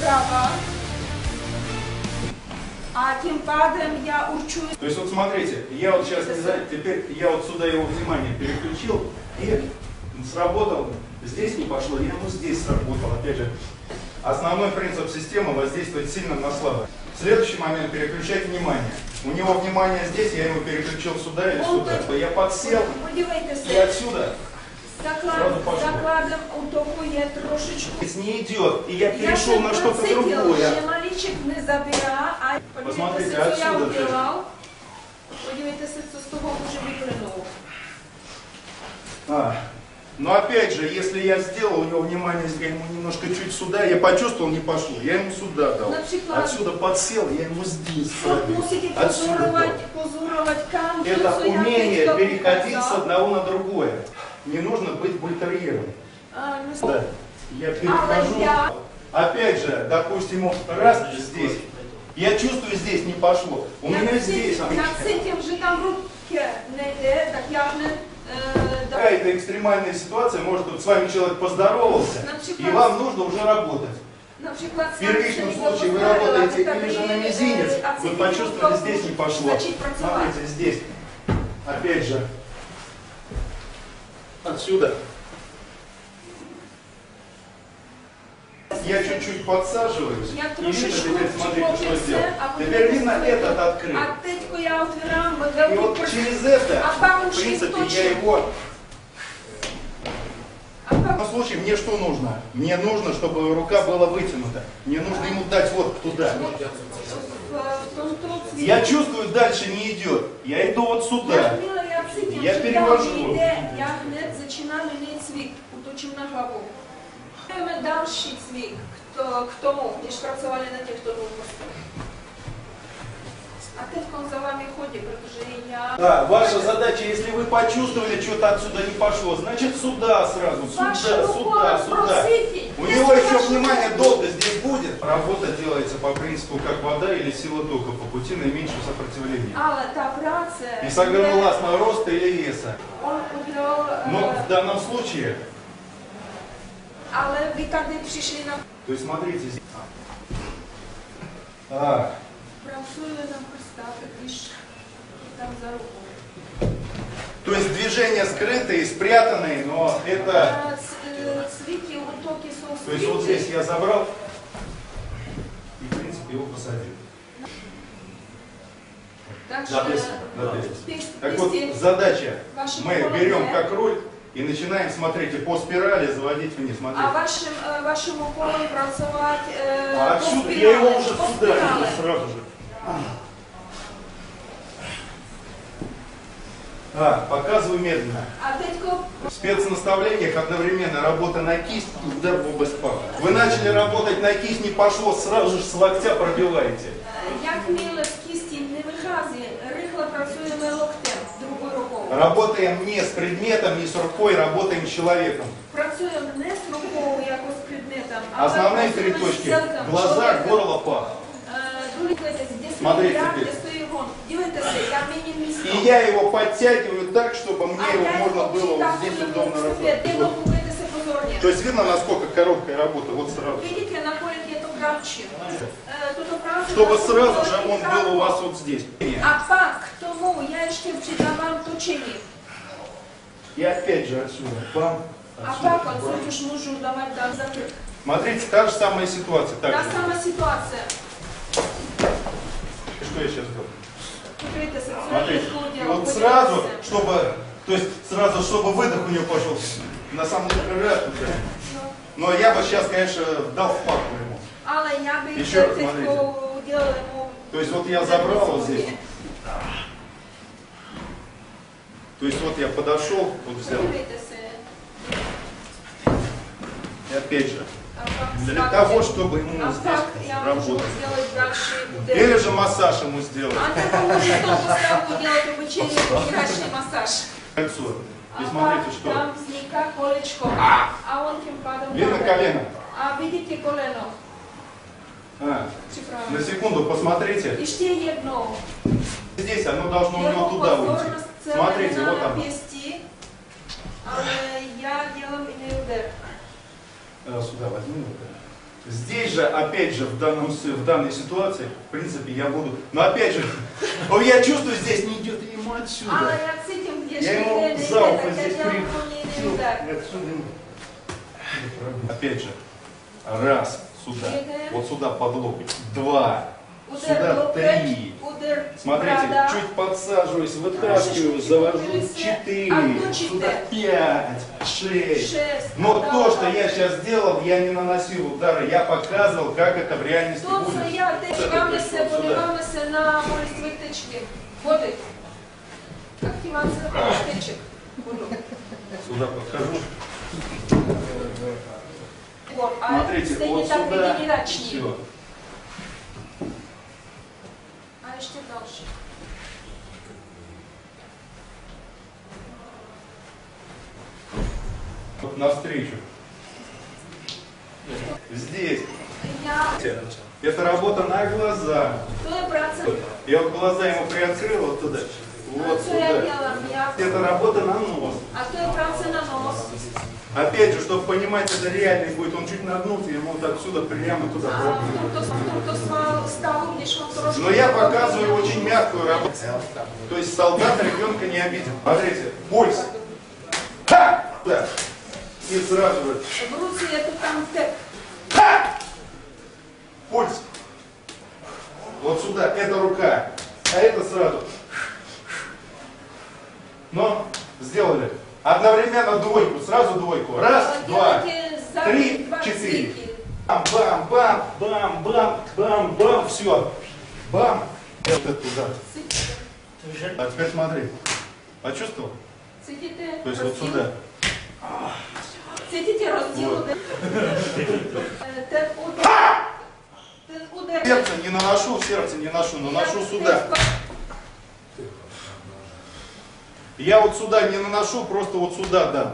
вправо. А тем падом я учу. То есть вот смотрите, я вот сейчас, теперь я вот сюда его внимание переключил и сработал. Здесь не пошло, я ему здесь сработал. Опять же, основной принцип системы воздействовать сильно на слабо. В следующий момент переключать внимание. У него внимание здесь, я его переключил сюда или сюда. Я подсел и отсюда сразу пошло. Закладом у того я трошечку. Не идет, и я перешел на что-то другое. Посмотрите, отсюда же. Подивитеся, що з того вже виплюнув. Но опять же, если я сделал, у него внимание, я ему немножко чуть сюда, я почувствовал, не пошло, я ему сюда дал. Отсюда подсел, я ему здесь. Отсюда. Это умение переходить с одного на другое. Не нужно быть бультерьером. Да. Я перехожу. Опять же, допустим, раз здесь. Я чувствую, здесь не пошло. У меня здесь. Какая-то экстремальная ситуация, может, вот с вами человек поздоровался, и вам нужно уже работать. В первичном случае вы работаете или же на мизинец, вы почувствовали, здесь не пошло. Смотрите, здесь. Опять же. Отсюда. Я чуть-чуть подсаживаюсь, и видно, теперь смотрите, что сделал. Теперь видно, этот открыт. И вот через это, в принципе, я его... В этом случае мне что нужно? Мне нужно, чтобы рука была вытянута. Мне нужно ему дать вот туда. Я чувствую, дальше не идет. Я иду вот сюда. Я перевожу. Další cvik k tomu, když pracovali na těchto dvou postech. А teď за вами ходит, protože я... Да, ваша задача, если вы почувствовали, что-то отсюда не пошло, значит сюда сразу, сюда. У него еще внимание долго здесь будет. Работа делается по принципу, как вода или сила тока, по пути наименьшего сопротивления. И согласно роста или веса. Но в данном случае... Ale vy tady přišli na... То есть смотрите здесь. Працює на пристав, když там за руку. То есть движения скрытые, спрятанные, но это... Свики, утоки są То есть вот здесь я забрал и в принципе его посадил. Так вот, задача. Мы берем как руль и начинаем, смотрите, по спирали заводить вниз. Смотрите. А вашему полу pracovat отсюда я его уже сюда иду сразу же. Показываю медленно. В спецнаставлениях одновременно работа на кисть и удар в область паха. Вы начали работать на кисть, не пошло, сразу же с локтя пробиваете. Работаем не с предметом, не с рукой, работаем с человеком. Основные три точки. Глаза, горло, пах. Смотрите теперь. И я его подтягиваю так, чтобы мне его можно было вот здесь удобно работать. То есть видно, насколько короткая работа, вот сразу. Чтобы сразу же он был у вас вот здесь. И опять же отсюда. Бам, отсюда. Смотрите, та же самая ситуация. Что я сейчас делаю? Смотрите, вот сразу, чтобы выдох у него пошел. На самом деле, раз туда. Но я бы сейчас, конечно, дал в паху ему. Еще раз смотрите. То есть вот я забрал вот здесь. То есть вот я подошел, вот взял. И опять же, для того, чтобы ему здесь работать. Или же массаж ему сделать. Кольцо. И смотрите, что. Видно колено? На секунду посмотрите. Здесь оно должно у него туда уйти. Смотрите, вот оно. Сюда возьми. Здесь же, опять же, в данной ситуации, в принципе, я буду... Но опять же, я чувствую, здесь не идет ему отсюда. Я ему за ухо здесь прихватил. Опять же, раз, сюда, вот сюда под локоть, два, сюда три. Смотрите, чуть подсаживаюсь, вытаскиваю, завожу 4, сюда 5, 6. Но то, что я сейчас сделал, я не наносил удары, я показывал, как это в реальности будет. Подивимося на мої витички. Води. Активація витичок. Сюда подхожу. Смотрите, вот сюда, все. А ще дальше. Вот навстречу. Здесь. Это работа на глаза. Я вот глаза ему приоткрыл вот туда. Вот сюда. Это работа на нос. Опять же, чтобы понимать, это реально будет, он чуть нагнулся, ему вот отсюда прямо туда. Но я показываю очень мягкую работу. То есть солдат ребенка не обидит. Смотрите, пульс. Ха! Да. И сразу же. Ха! Пульс. Вот сюда, это рука. А это сразу. Но сделали. Одновременно двойку, сразу двойку. Раз, два, три, четыре. Бам, бам, бам, бам, бам, бам, бам, все. Бам. И вот это туда. А теперь смотри. Почувствовал? То есть вот сюда. Сердце не наношу, наношу сюда. Я вот сюда не наношу, просто вот сюда дам.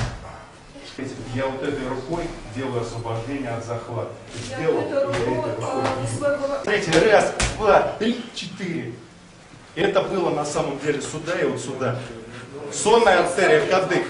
Я вот этой рукой делаю освобождение от захвата. Сделал, смотрите, раз, два, три, четыре. Это было на самом деле сюда и вот сюда. Сонная артерия, кадык.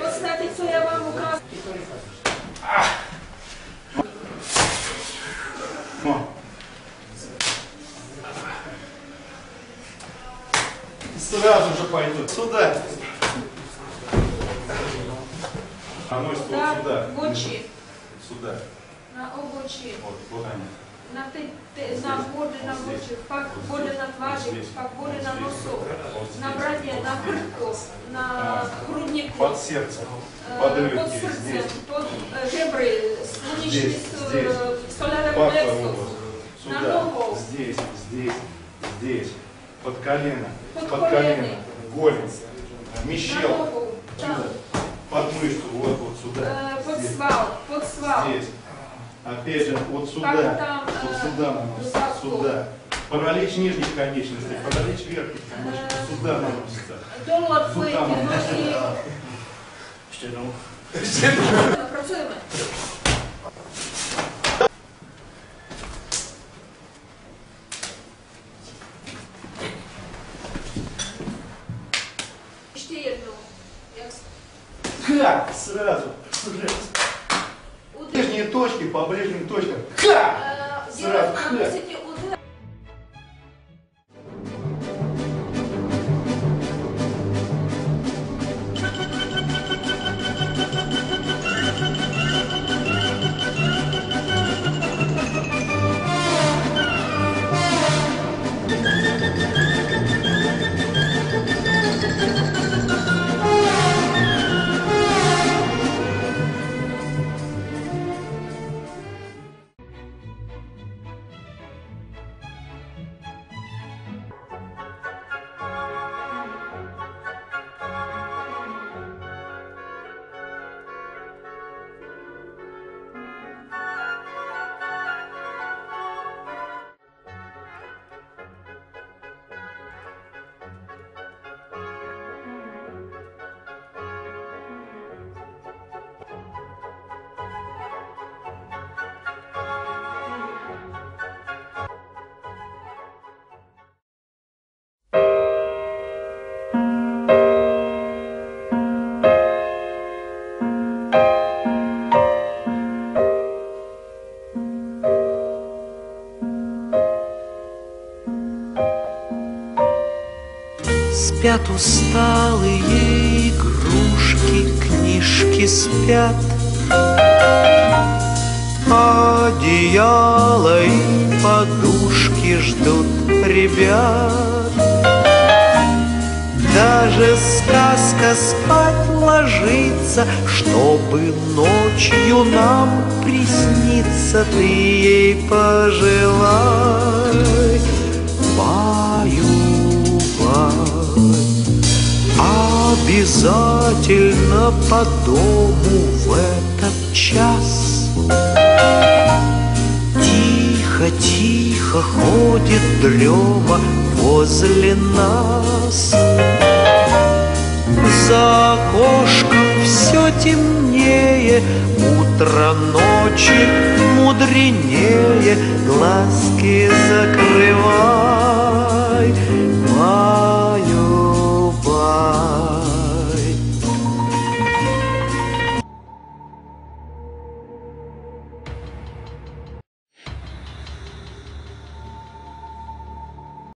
Сразу же пойдет сюда. Наносит вот сюда. В очі. Сюда. На обочі. Вот они. На боди на очі, пак боди на тварі, пак боди на носу, на броні, на хребку, на груднику. Под сердце, под легкие, здесь. Под ребры, Здесь, солярный пахло плексус, сюда, на ногу. здесь, здесь, здесь, под колено, Под под колено, колено. голень, На мещел, ногу, сюда, под мышцу, вот сюда, под здесь, свал. здесь. Опять же, вот Как сюда, там, вот сюда наносится, высоко. сюда. Паралич нижних конечностей, паралич верхних конечностей, сюда наносится. Долот Сюда вийти, наносится. Працюємо. Ще одну. Ха! Сразу. Ближние точки по ближним точкам. Ха! Сразу. Ха! Наносите удар. Спят усталые игрушки, книжки спят, одеяло и подушки ждут ребят. Даже сказка спать ложится, чтобы ночью нам присниться. Ты ей пожелай, обязательно по дому в этот час. Тихо-тихо ходит дрема возле нас. За окошком все темнее, утро ночи мудренее, глазки закрывай.